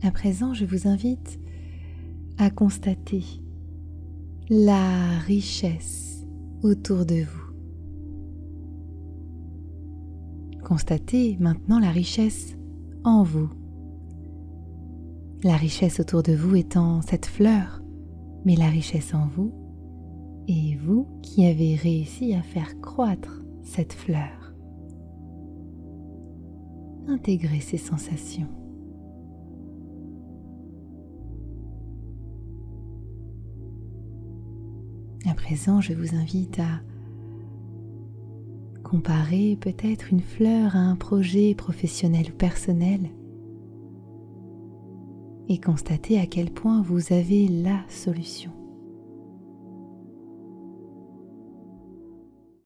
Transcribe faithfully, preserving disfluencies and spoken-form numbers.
À présent, je vous invite à constater la richesse autour de vous. Constatez maintenant la richesse en vous. La richesse autour de vous étant cette fleur, mais la richesse en vous est vous qui avez réussi à faire croître cette fleur. Intégrez ces sensations. À présent, je vous invite à comparer peut-être une fleur à un projet professionnel ou personnel et constater à quel point vous avez la solution.